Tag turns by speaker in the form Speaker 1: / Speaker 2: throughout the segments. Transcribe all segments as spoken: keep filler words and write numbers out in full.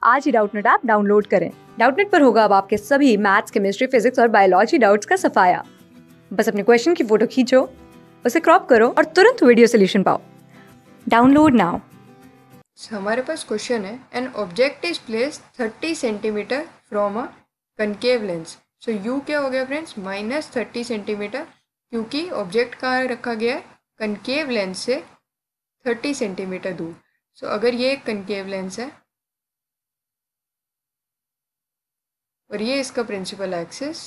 Speaker 1: आज ही Doubtnut app download करें। डाउटनेट पर होगा अब आपके सभी मैथ्स, केमिस्ट्री, फिजिक्स और बायोलॉजी डाउट्स का सफाया। बस अपने क्वेश्चन की फोटो खींचो, उसे क्रॉप करो और तुरंत वीडियो सोल्यूशन पाओ। Download now.
Speaker 2: हमारे पास क्वेश्चन है, an object is place thirty centimetre from a concave lens. So u क्या हो गया फ्रेंड्स, माइनस थर्टी सेंटीमीटर, क्योंकि ऑब्जेक्ट कहाँ रखा गया है, कनकेव लेंस से थर्टी सेंटीमीटर दूर। सो so, अगर ये एक कनकेव लेंस है और ये इसका प्रिंसिपल एक्सिस,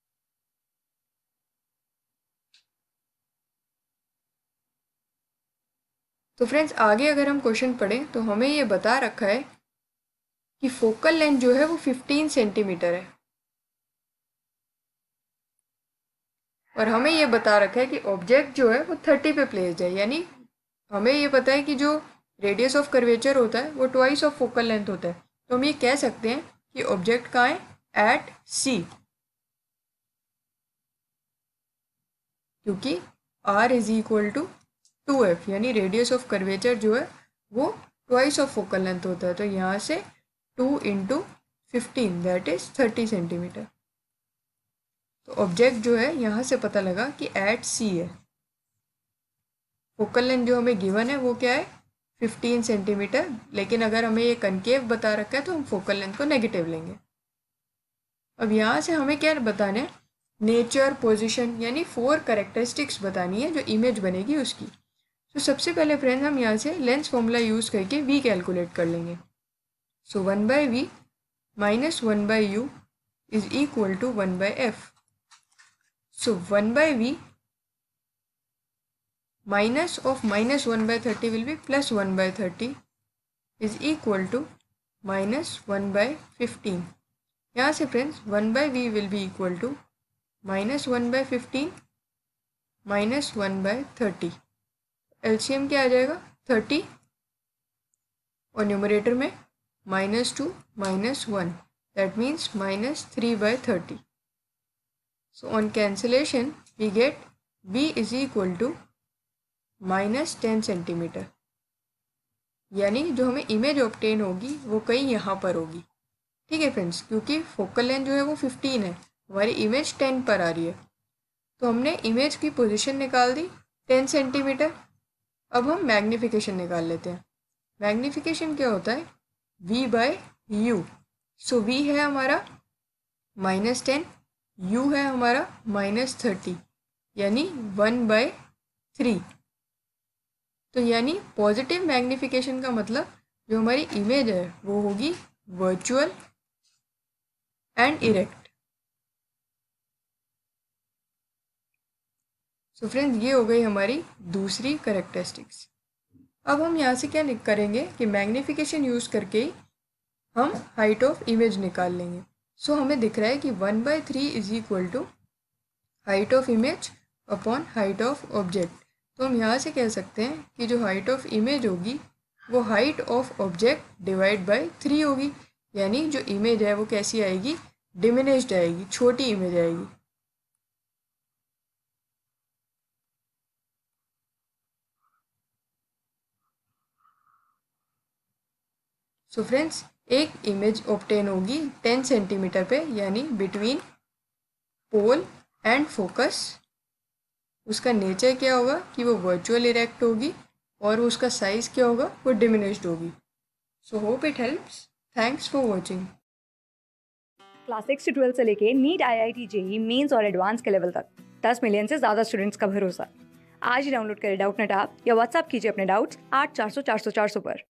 Speaker 2: तो फ्रेंड्स आगे अगर हम क्वेश्चन पढ़ें तो हमें ये बता रखा है कि फोकल लेंथ जो है वो फिफ्टीन सेंटीमीटर है, और हमें ये बता रखा है कि ऑब्जेक्ट जो है वो थर्टी पे प्लेस्ड है। यानी हमें ये पता है कि जो रेडियस ऑफ कर्वेचर होता है वो ट्वाइस ऑफ फोकल लेंथ होता है। तो हम ये कह सकते हैं कि ऑब्जेक्ट कहाँ है, एट सी, क्योंकि R is equal to two F, यानी रेडियस ऑफ कर्वेचर जो है वो ट्वाइस ऑफ फोकल लेंथ होता है। तो यहाँ से two into fifteen that is thirty centimetre. तो ऑब्जेक्ट जो है यहाँ से पता लगा कि एट सी है। फोकल लेंथ जो हमें गिवन है वो क्या है, फिफ्टीन सेंटीमीटर, लेकिन अगर हमें ये कनकेव बता रखा है तो हम फोकल लेंथ को नेगेटिव लेंगे। अब यहाँ से हमें क्या बताना है, नेचर, पोजीशन, यानी फोर कैरेक्टरिस्टिक्स बतानी है जो इमेज बनेगी उसकी। तो सबसे पहले फ्रेंड्स हम यहाँ से लेंस फॉर्मूला यूज़ करके वी कैलकुलेट कर लेंगे। So one by v minus one by u is equal to one by f. So one by v minus of minus one by thirty will be plus one by thirty is equal to minus one by fifteen. यहाँ से friends one by v will be equal to minus one by fifteen minus one by thirty. LCM क्या आ जाएगा, thirty, और numerator में minus two minus one, that means minus three by thirty. So on cancellation we get b is equal to minus ten centimetre, यानी जो हमें image obtain होगी वो कहीं यहाँ पर होगी। ठीक है फ्रेंड्स, क्योंकि फोकल लेंथ जो है वो फिफ्टीन है, हमारी इमेज टेन पर आ रही है, तो हमने इमेज की पोजीशन निकाल दी टेन सेंटीमीटर। अब हम मैग्नीफिकेशन निकाल लेते हैं। मैग्नीफिकेशन क्या होता है, v by u. So v है हमारा माइनस टेन, u है हमारा माइनस थर्टी, यानी वन बाय थ्री। तो यानी पॉजिटिव मैग्नीफिकेशन का मतलब जो हमारी इमेज है वो होगी virtual and erect. So friends ये हो गई हमारी दूसरी कैरेक्टरिस्टिक्स। अब हम यहाँ से क्या करेंगे कि मैग्नीफिकेशन यूज़ करके ही हम हाइट ऑफ इमेज निकाल लेंगे। सो so, हमें दिख रहा है कि one by three is equal to height of image upon height of object. तो हम यहाँ से कह सकते हैं कि जो हाइट ऑफ इमेज होगी वो height of object divide by three होगी, यानी जो इमेज है वो कैसी आएगी, डिमिनिश्ड आएगी, छोटी इमेज आएगी। सो फ्रेंड्स एक इमेज ऑब्टेन होगी टेन सेंटीमीटर पे, यानी बिटवीन पोल एंड फोकस। उसका नेचर क्या होगा कि वो वर्चुअल इरेक्ट होगी, और उसका साइज क्या होगा, वो डिमिनिश्ड होगी। So hope it helps. Thanks for watching.
Speaker 1: Class six से ट्वेल्थ से लेके NEET, I I T, JEE mains और एडवांस के लेवल तक दस मिलियन से ज़्यादा स्टूडेंट्स का भरोसा। आज ही डाउनलोड करें डाउटनेट ऐप या व्हाट्सएप कीजिए अपने डाउट्स आठ चार सौ चार सौ चार सौ पर।